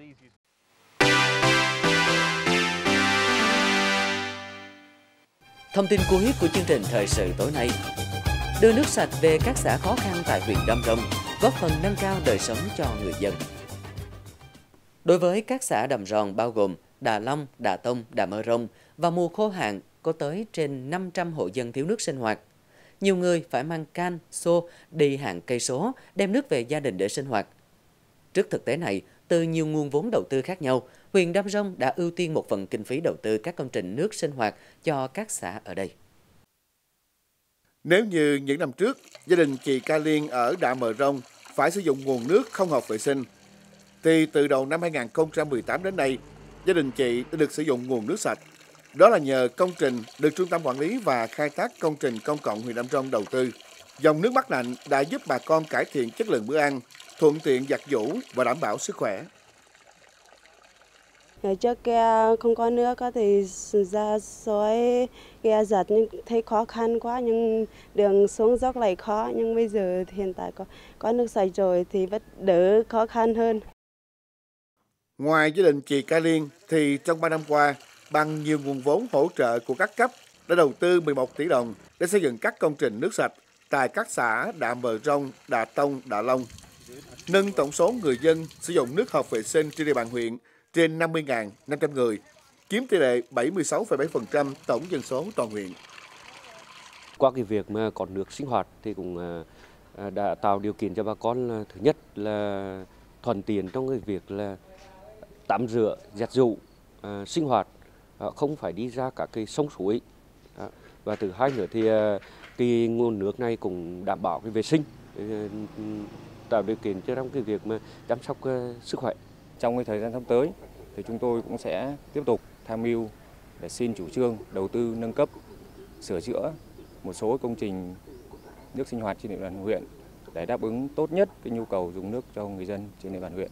Thông tin cuối của chương trình thời sự tối nay: đưa nước sạch về các xã khó khăn tại huyện Đam Rông, góp phần nâng cao đời sống cho người dân. Đối với các xã Đầm Ròn bao gồm Đà Long, Đà Tông, Đà Mơ Rông, vào mùa khô hạn có tới trên năm trăm hộ dân thiếu nước sinh hoạt. Nhiều người phải mang can, xô đi hàng cây số đem nước về gia đình để sinh hoạt. Trước thực tế này, từ nhiều nguồn vốn đầu tư khác nhau, huyện Đam Rông đã ưu tiên một phần kinh phí đầu tư các công trình nước sinh hoạt cho các xã ở đây. Nếu như những năm trước, gia đình chị Ca Liên ở Đà Mơ Rông phải sử dụng nguồn nước không hợp vệ sinh, thì từ đầu năm hai nghìn không trăm mười tám đến nay, gia đình chị đã được sử dụng nguồn nước sạch. Đó là nhờ công trình được Trung tâm Quản lý và Khai thác Công trình Công cộng huyện Đam Rông đầu tư. Dòng nước Bắc Nạnh đã giúp bà con cải thiện chất lượng bữa ăn, thuận tiện giặt giũ và đảm bảo sức khỏe. Ngày trước kia không có nước thì ra suối kia giặt nhưng thấy khó khăn quá, nhưng đường xuống dốc lại khó. Nhưng bây giờ hiện tại có, có nước sạch rồi thì vẫn đỡ khó khăn hơn. Ngoài gia đình chị Ca Liên thì trong ba năm qua, bằng nhiều nguồn vốn hỗ trợ của các cấp đã đầu tư mười một tỷ đồng để xây dựng các công trình nước sạch tại các xã Đà Mơ Rông, Đà Tông, Đà Long, nâng tổng số người dân sử dụng nước hợp vệ sinh trên địa bàn huyện trên năm mươi nghìn năm trăm người, chiếm tỷ lệ bảy mươi sáu phẩy bảy phần trăm tổng dân số toàn huyện. Qua cái việc mà có nước sinh hoạt thì cũng đã tạo điều kiện cho bà con, thứ nhất là thuận tiện trong cái việc là tắm rửa, giặt giũ, sinh hoạt, không phải đi ra các cái sông suối. Và thứ hai nữa thì cái nguồn nước này cũng đảm bảo cái vệ sinh, tạo điều kiện cho trong cái việc mà chăm sóc sức khỏe. Trong cái thời gian sắp tới thì chúng tôi cũng sẽ tiếp tục tham mưu để xin chủ trương đầu tư nâng cấp, sửa chữa một số công trình nước sinh hoạt trên địa bàn huyện để đáp ứng tốt nhất cái nhu cầu dùng nước cho người dân trên địa bàn huyện.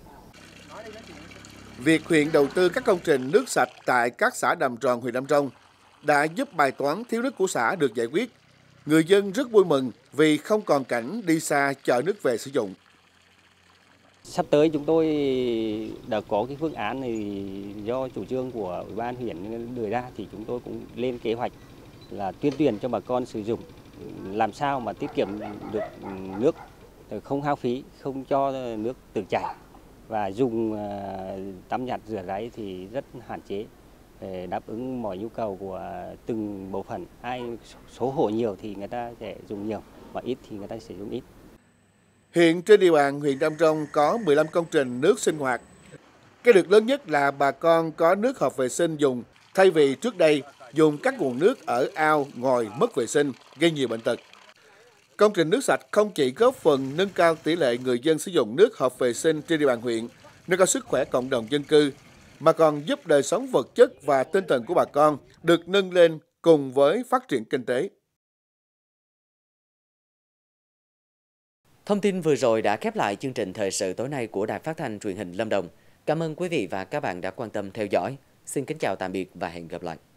Việc huyện đầu tư các công trình nước sạch tại các xã Đầm Ròn, huyện Đam Rông đã giúp bài toán thiếu nước của xã được giải quyết. Người dân rất vui mừng vì không còn cảnh đi xa chở nước về sử dụng. Sắp tới chúng tôi đã có cái phương án này do chủ trương của Ủy ban huyện đưa ra, thì chúng tôi cũng lên kế hoạch là tuyên truyền cho bà con sử dụng làm sao mà tiết kiệm được nước, không hao phí, không cho nước tự chảy và dùng tắm giặt rửa ráy thì rất hạn chế để đáp ứng mọi nhu cầu của từng bộ phận. Ai số hộ nhiều thì người ta sẽ dùng nhiều và ít thì người ta sẽ dùng ít. Hiện trên địa bàn huyện Đam Rông có mười lăm công trình nước sinh hoạt. Cái được lớn nhất là bà con có nước hợp vệ sinh dùng, thay vì trước đây dùng các nguồn nước ở ao, ngòi mất vệ sinh, gây nhiều bệnh tật. Công trình nước sạch không chỉ góp phần nâng cao tỷ lệ người dân sử dụng nước hợp vệ sinh trên địa bàn huyện, nâng cao sức khỏe cộng đồng dân cư, mà còn giúp đời sống vật chất và tinh thần của bà con được nâng lên cùng với phát triển kinh tế. Thông tin vừa rồi đã khép lại chương trình thời sự tối nay của Đài Phát thanh Truyền hình Lâm Đồng. Cảm ơn quý vị và các bạn đã quan tâm theo dõi. Xin kính chào tạm biệt và hẹn gặp lại.